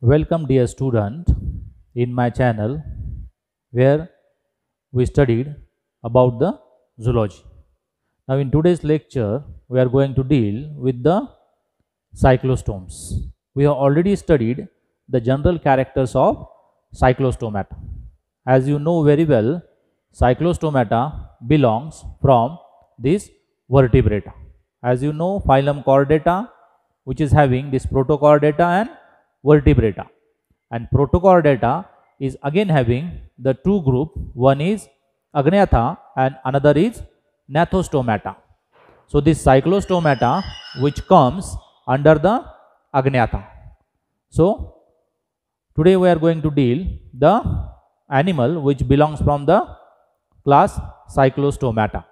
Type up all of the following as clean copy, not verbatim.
Welcome dear student in my channel where we studied about the zoology. Now in today's lecture we are going to deal with the cyclostomes. We have already studied the general characters of cyclostomata. As you know very well, cyclostomata belongs from this vertebrata. As you know, phylum Chordata, which is having this Protochordata and vertebrata, and Protochordata is again having the two group, one is Agnatha and another is Gnathostomata. So this cyclostomata which comes under the Agnatha. So today we are going to deal the animal which belongs from the class cyclostomata.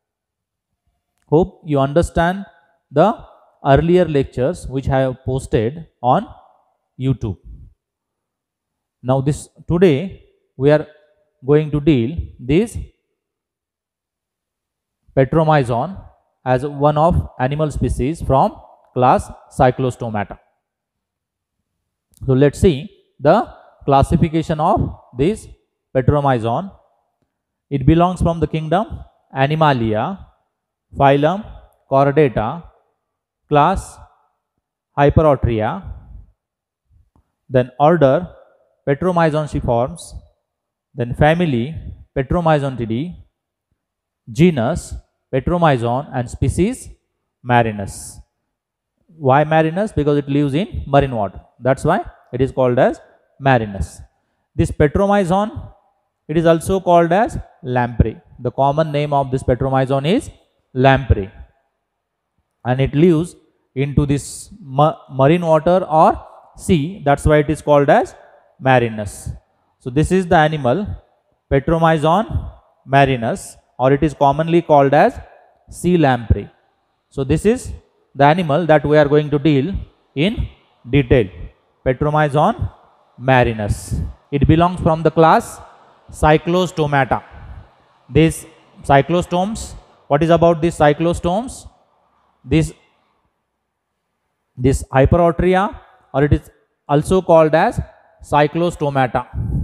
Hope you understand the earlier lectures which I have posted on YouTube. Now today we are going to deal this Petromyzon as one of animal species from class cyclostomata. So let's see the classification of this Petromyzon. It belongs from the kingdom Animalia, phylum Chordata, class Hyperoteria, then order Petromyzoniciformes, then family Petromyzontidae, genus Petromyzon, and species Marinus. Why Marinus? Because it lives in marine water. That's why it is called as Marinus. This Petromyzon, it is also called as lamprey. The common name of this Petromyzon is lamprey, and it lives into this marine water or sea. That's why it is called as Marinus. So this is the animal Petromyzon marinus, or it is commonly called as sea lamprey. So this is the animal that we are going to deal in detail, Petromyzon marinus. It belongs from the class cyclostomata. These cyclostomes, what is about these cyclostomes? This Hyperoteria, or it is also called as cyclostomata.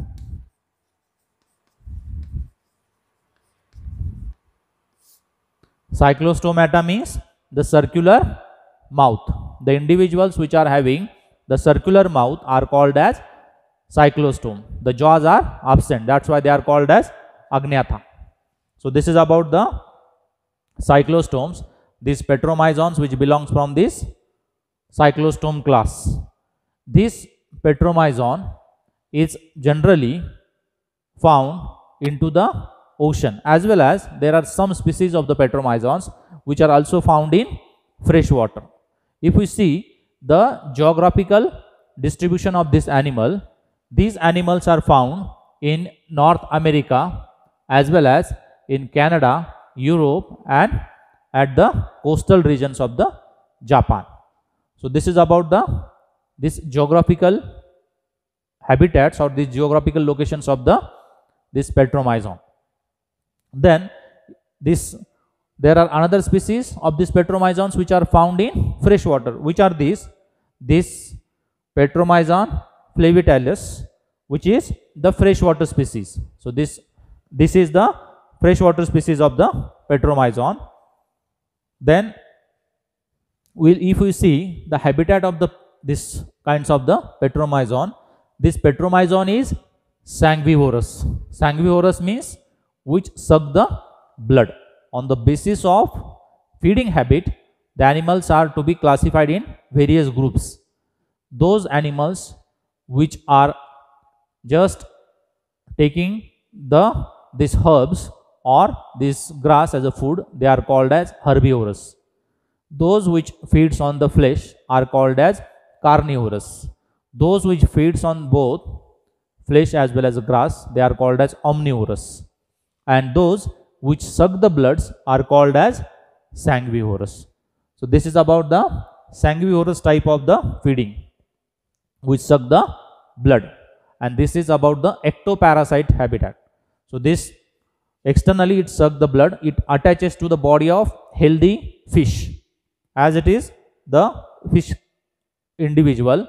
Cyclostomata means the circular mouth. The individuals which are having the circular mouth are called as cyclostome. The jaws are absent. That's why they are called as Agnatha. So this is about the cyclostomes, these Petromyzons which belongs from this cyclostome class. This Petromyzon is generally found into the ocean, as well as there are some species of the Petromyzons which are also found in fresh water. If we see the geographical distribution of this animal, these animals are found in North America as well as in Canada, Europe, and at the coastal regions of the Japan. So this is about this geographical habitats or these geographical locations of this Petromyzon. Then there are another species of these Petromyzons which are found in fresh water. Which are these? This Petromyzon flavitalis, which is the freshwater species. So this is the freshwater species of the Petromyzon. Then if we see the habitat of this kinds of the Petromyzon, this Petromyzon is sanguivorous. Sanguivorous means which suck the blood. On the basis of feeding habit, the animals are to be classified in various groups. Those animals which are just taking these herbs or this grass as a food, they are called as herbivorous. Those which feeds on the flesh are called as carnivorous. Those which feeds on both flesh as well as grass, they are called as omnivorous. And those which suck the bloods are called as sanguivorous. So this is about the sanguivorous type of the feeding, which suck the blood. And this is about the ectoparasite habitat. So this externally it sucks the blood, it attaches to the body of healthy fish, as it is the fish individual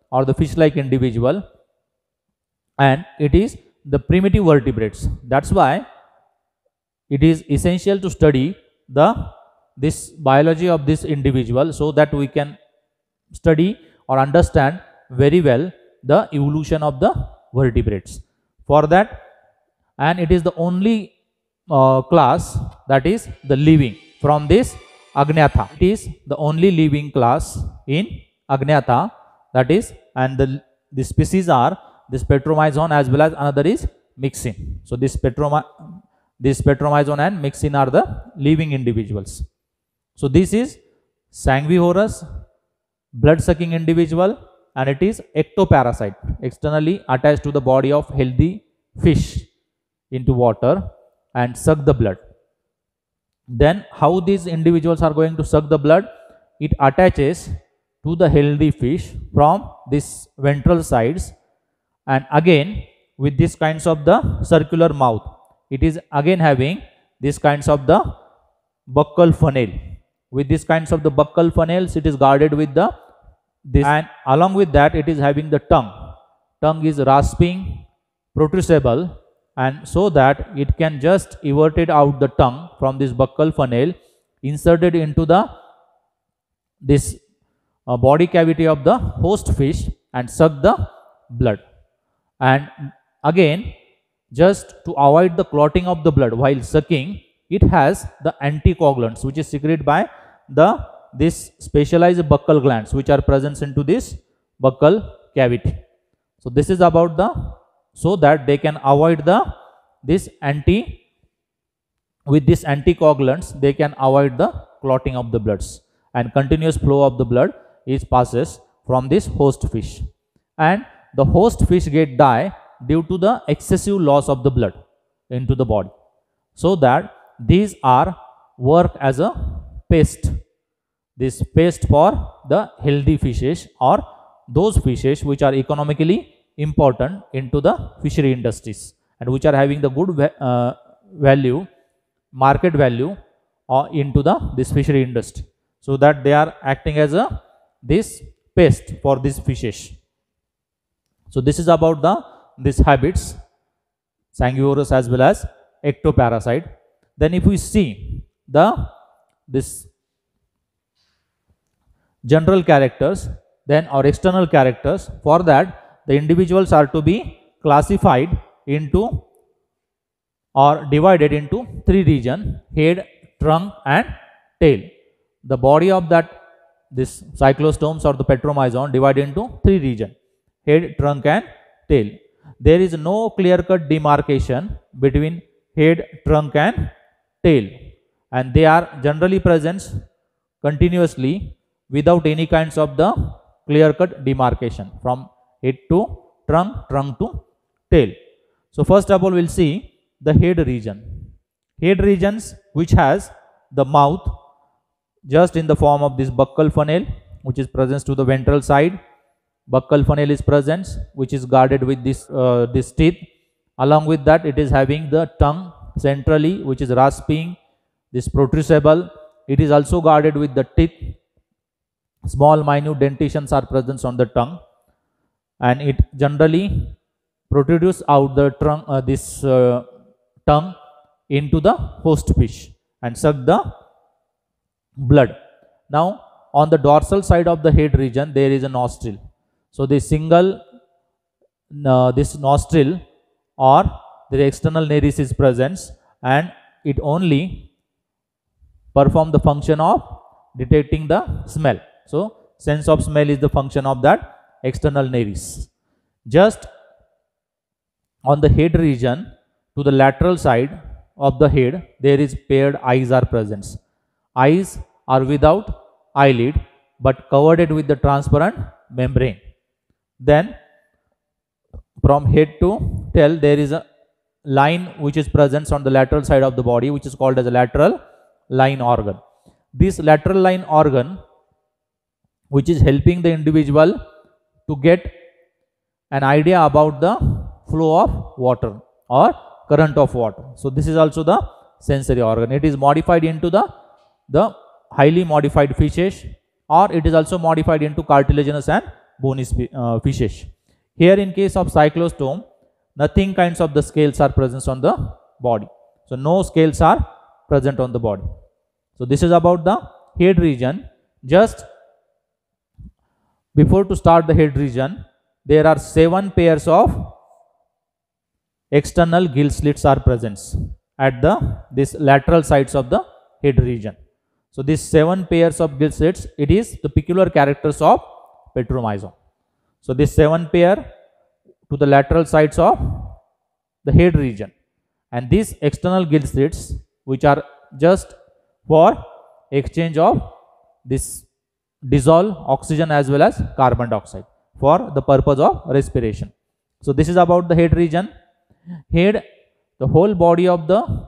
or the fish-like individual, and it is the primitive vertebrates. That's why it is essential to study this biology of this individual, so that we can study or understand very well the evolution of the vertebrates. For that, and it is the only class that is the living from this Agnatha. It is the only living class in Agnatha, that is, and the species are this Petromyzon as well as another is Myxine. So this Petromyzon and Myxine are the living individuals. So this is Sanguivorous, blood sucking individual, and it is ectoparasite, externally attached to the body of healthy fish into water and suck the blood. Then how these individuals are going to suck the blood? It attaches to the healthy fish from this ventral sides, and again with this kinds of the circular mouth, it is again having this kinds of the buccal funnel. With this kinds of the buccal funnels, it is guarded with this, and along with that it is having the tongue. Tongue is rasping, protrusible, and so that it can just everted out the tongue from this buccal funnel, inserted into this body cavity of the host fish and suck the blood. And again, just to avoid the clotting of the blood while sucking, it has the anticoagulants which is secreted by this specialized buccal glands which are present into this buccal cavity. So this is about so that they can avoid with this anticoagulants they can avoid the clotting of the bloods, and continuous flow of the blood passes from this host fish, and the host fish die due to the excessive loss of the blood into the body. So that these are work as a paste, this paste for the healthy fishes or those fishes which are economically important into the fishery industries and which are having the good market value into this fishery industry, so that they are acting as this paste for these fishes. So this is about these habits, Sanguivorous as well as ectoparasite. Then if we see this general characters, then or external characters, for that the individuals are to be classified into or divided into three regions: head, trunk and tail. The body of this cyclostomes or the Petromyzon divided into three regions: head, trunk and tail. There is no clear-cut demarcation between head, trunk and tail, and they are generally present continuously without any kinds of the clear-cut demarcation from head to trunk, trunk to tail. So first of all we will see the head region. Head regions which has the mouth just in the form of this buccal funnel which is present to the ventral side. Buccal funnel is present which is guarded with this teeth. Along with that it is having the tongue centrally which is rasping, this protrusible. It is also guarded with the teeth. Small minute dentitions are present on the tongue, and it generally protrudes out the trunk, tongue into the host fish and suck the blood. Now on the dorsal side of the head region there is a nostril. So this nostril or the external nares is present, and it only perform the function of detecting the smell. So sense of smell is the function of that external nares. Just on the head region to the lateral side of the head there is paired eyes are present. Eyes are without eyelid but covered with the transparent membrane. Then from head to tail there is a line which is present on the lateral side of the body which is called as a lateral line organ. This lateral line organ which is helping the individual to get an idea about the flow of water or current of water. So this is also the sensory organ. It is modified into the highly modified fishes, or it is also modified into cartilaginous and bony fishes. Here in case of cyclostome, nothing kinds of the scales are present on the body. So no scales are present on the body. So this is about the head region. Just before to start the head region, there are 7 pairs of external gill slits are present at this lateral sides of the head region. So these 7 pairs of gill slits, it is the peculiar characters of Petromyzon. So this 7 pair to the lateral sides of the head region, and these external gill slits which are just for exchange of this dissolved oxygen as well as carbon dioxide for the purpose of respiration. So this is about the head region. Head, the whole body of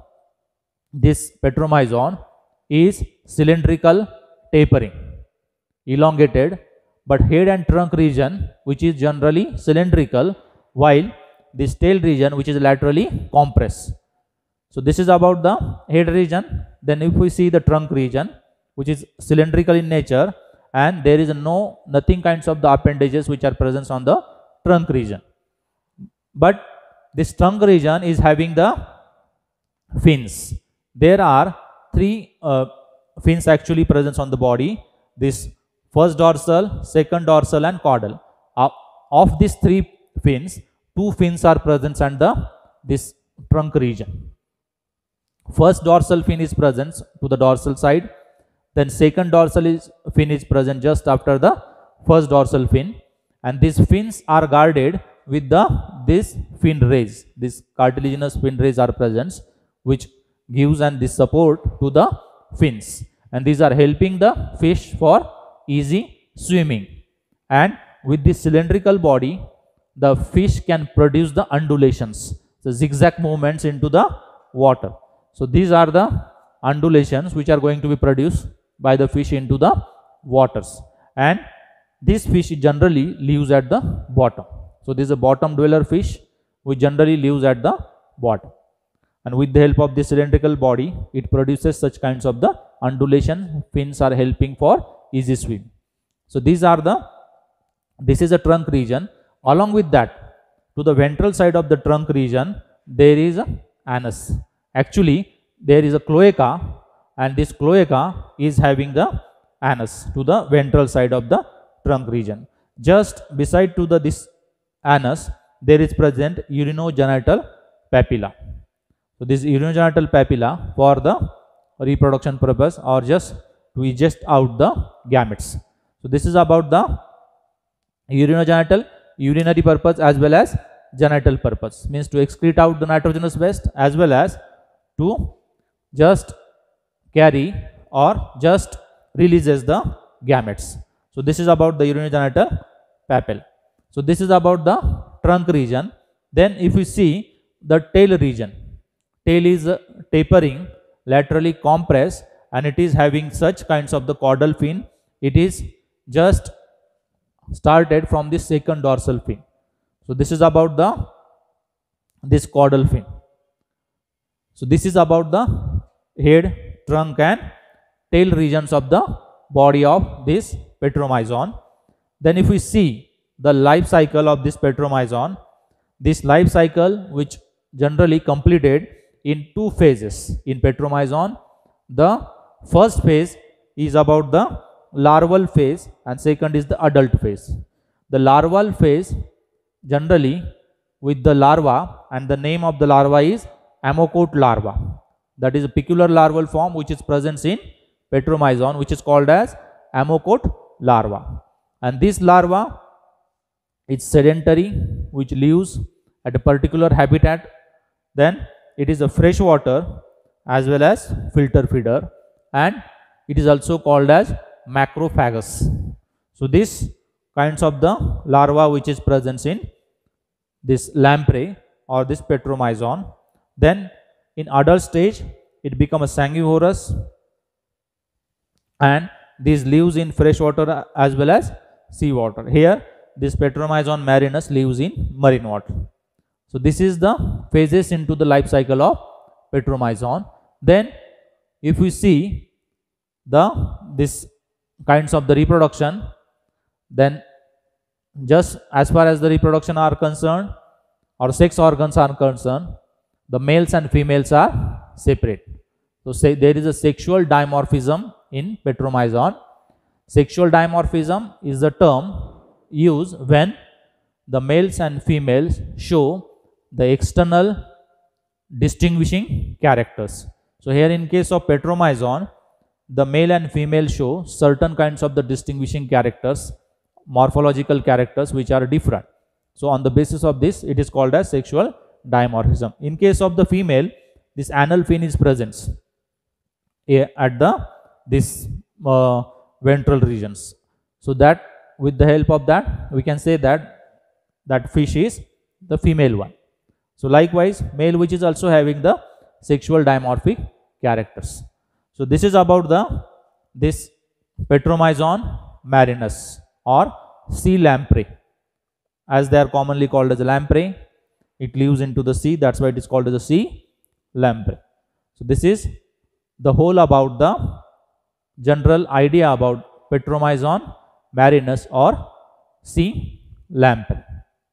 this Petromyzon is cylindrical tapering, elongated, but head and trunk region which is generally cylindrical, while this tail region which is laterally compressed. So this is about the head region. Then if we see the trunk region which is cylindrical in nature, and there is nothing kinds of the appendages which are present on the trunk region, but this trunk region is having the fins. There are 3 fins actually present on the body. This first dorsal, second dorsal and caudal. Of these 3 fins, 2 fins are present under this trunk region. First dorsal fin is present to the dorsal side. Then second dorsal fin is present just after the first dorsal fin, and these fins are guarded with this fin rays. These cartilaginous fin rays are present, which gives and this support to the fins, and these are helping the fish for easy swimming. And with this cylindrical body, the fish can produce the undulations, the zigzag movements into the water. So these are the undulations which are going to be produced by the fish into the waters, and this fish generally lives at the bottom. So this is a bottom dweller fish which generally lives at the bottom, and with the help of the cylindrical body, it produces such kinds of the undulation. Fins are helping for easy swim. So these are this is a trunk region. Along with that, to the ventral side of the trunk region, there is a anus. Actually, there is a cloaca, and this cloaca is having the anus to the ventral side of the trunk region. Just beside to this anus, there is present urinogenital papilla. So this urinogenital papilla for the reproduction purpose, or just to eject out the gametes. So this is about the urinogenital, urinary purpose as well as genital purpose, means to excrete out the nitrogenous waste as well as to just carry or just releases the gametes. So this is about the urinogenital papilla. So this is about the trunk region. Then if we see the tail region, tail is tapering, laterally compressed, and it is having such kinds of the caudal fin. It is just started from the second dorsal fin. So this is about this caudal fin. So this is about the head, trunk and tail regions of the body of this Petromyzon. Then if we see the life cycle of this Petromyzon, this life cycle which generally completed in 2 phases in Petromyzon. The first phase is about the larval phase and second is the adult phase. The larval phase generally with the larva, and the name of the larva is Amocote larva. That is a peculiar larval form which is present in Petromyzon, which is called as Amocote larva. And this larva is sedentary, which lives at a particular habitat. Then it is a freshwater as well as filter feeder, and it is also called as macrophagous. So this kinds of the larva which is present in this lamprey or this Petromyzon. Then in adult stage it becomes a sanguivorous, and this lives in freshwater as well as seawater. Here this Petromyzon marinus lives in marine water. So this is the phases into the life cycle of Petromyzon. Then if we see this kinds of the reproduction, then just as far as the reproduction are concerned or sex organs are concerned, the males and females are separate. So say there is a sexual dimorphism in Petromyzon. Sexual dimorphism is the term used when the males and females show the external distinguishing characters. So here in case of Petromyzon, the male and female show certain kinds of the distinguishing characters, morphological characters which are different. So on the basis of this, it is called as sexual dimorphism. In case of the female, this anal fin is present at the ventral regions. So that with the help of that, we can say that that fish is the female one. So likewise, male which is also having the sexual dimorphic characters. So this is about this Petromyzon marinus or sea lamprey, as they are commonly called as a lamprey. It lives into the sea, that's why it is called as a sea lamprey. So this is the whole about the general idea about Petromyzon marinus or sea lamprey.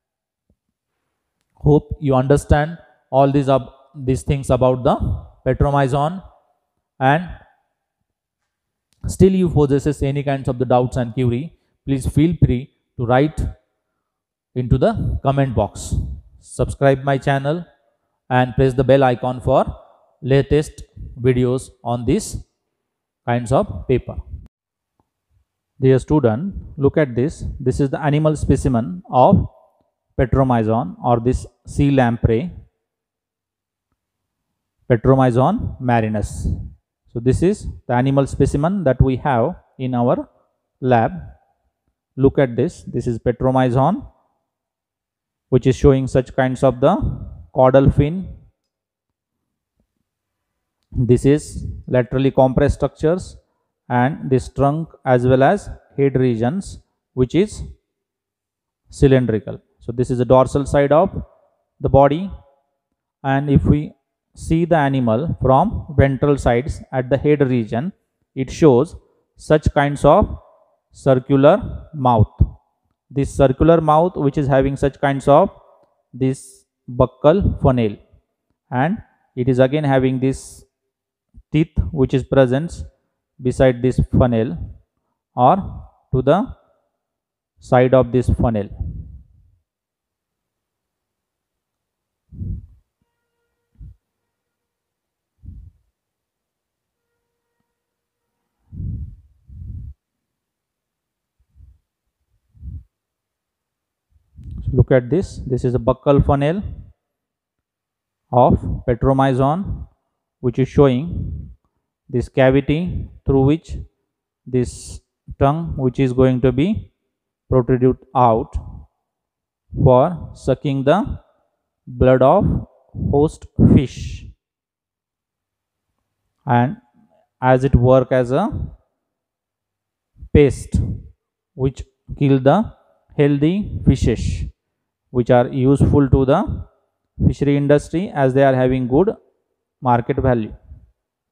Hope you understand all these things about the Petromyzon, and still you possesses any kinds of the doubts and query, please feel free to write into the comment box. Subscribe my channel and press the bell icon for latest videos on these kinds of paper. Dear student, look at this. This is the animal specimen of Petromyzon or this sea lamprey, Petromyzon marinus. So this is the animal specimen that we have in our lab. Look at this. This is Petromyzon, which is showing such kinds of the caudal fin. This is laterally compressed structures, and this trunk as well as head regions which is cylindrical. So this is the dorsal side of the body, and if we see the animal from ventral sides at the head region, it shows such kinds of circular mouth. This circular mouth which is having such kinds of this buccal funnel, and it is again having this teeth which is present beside this funnel or to the side of this funnel. So look at this. This is a buccal funnel of Petromyzon, which is showing this cavity through which this tongue which is going to be protrude out for sucking the blood of host fish, and as it work as a paste which kill the healthy fishes which are useful to the fishery industry, as they are having good market value.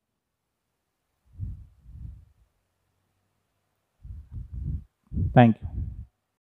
Thank you.